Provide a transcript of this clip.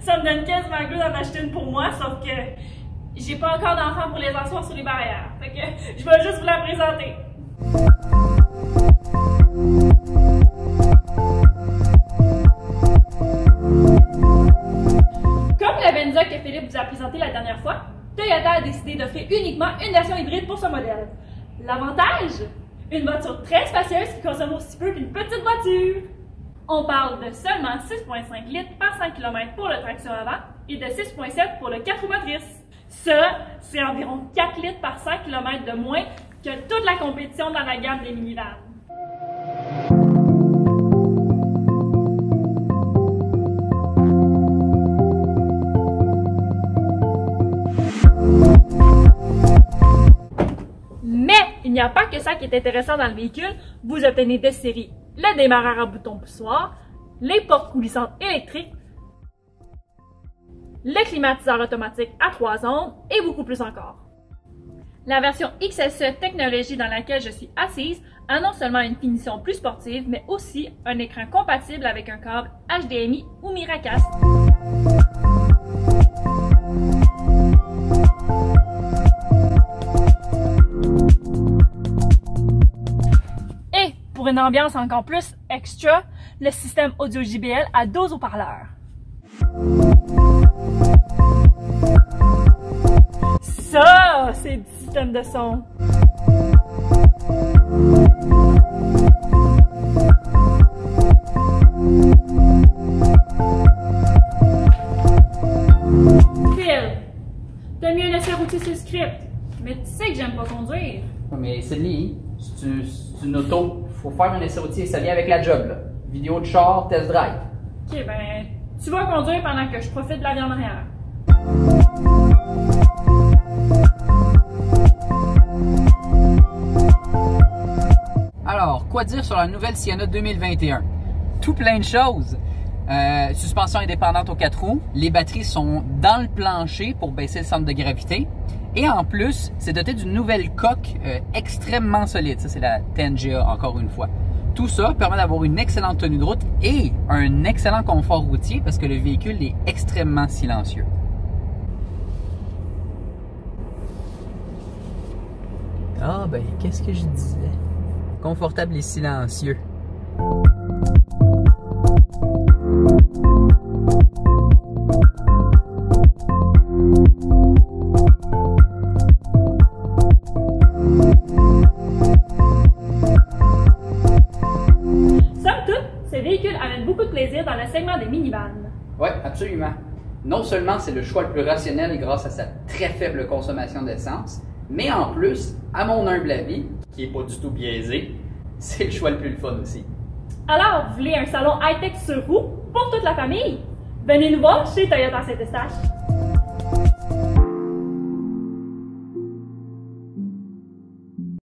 Ça me donne quasiment le goût d'en acheter une pour moi, sauf que j'ai pas encore d'enfant pour les asseoir sur les barrières. Fait que je vais juste vous la présenter. Comme la Venza que Philippe vous a présenté la dernière fois, Toyota a décidé d'offrir uniquement une version hybride pour ce modèle. L'avantage? Une voiture très spacieuse qui consomme aussi peu qu'une petite voiture. On parle de seulement 6,5 litres par 100 km pour le traction avant et de 6,7 pour le 4 roues motrices. Ça, c'est environ 4 litres par 100 km de moins que toute la compétition dans la gamme des minivans. Mais il n'y a pas que ça qui est intéressant dans le véhicule. Vous obtenez de série le démarreur à bouton poussoir, les portes coulissantes électriques, le climatiseur automatique à 3 zones et beaucoup plus encore. La version XSE technologie dans laquelle je suis assise a non seulement une finition plus sportive, mais aussi un écran compatible avec un câble HDMI ou Miracast. Et pour une ambiance encore plus extra, le système audio JBL a 12 haut-parleurs. Ça, c'est du système de son. Phil, t'as mis un essai routier sur le script, mais tu sais que j'aime pas conduire. Mais Sydney, c'est une auto. Faut faire un essai routier, ça vient avec la job, là. Vidéo de char, test drive. Ok, ben, tu vas conduire pendant que je profite de la vie en arrière. Alors, quoi dire sur la nouvelle Sienna 2021? Tout plein de choses. Suspension indépendante aux 4 roues. Les batteries sont dans le plancher pour baisser le centre de gravité. Et en plus, c'est doté d'une nouvelle coque extrêmement solide. Ça, c'est la TNGA, encore une fois. Tout ça permet d'avoir une excellente tenue de route et un excellent confort routier parce que le véhicule est extrêmement silencieux. Ah ben, qu'est-ce que je disais? Confortable et silencieux. Somme toute, ce véhicule amène beaucoup de plaisir dans le segment des minivans. Oui, absolument. Non seulement c'est le choix le plus rationnel grâce à sa très faible consommation d'essence, mais en plus, à mon humble avis, qui n'est pas du tout biaisé, c'est le choix le plus le fun aussi. Alors, vous voulez un salon high-tech sur roue pour toute la famille? Venez nous voir chez Toyota Saint-Eustache.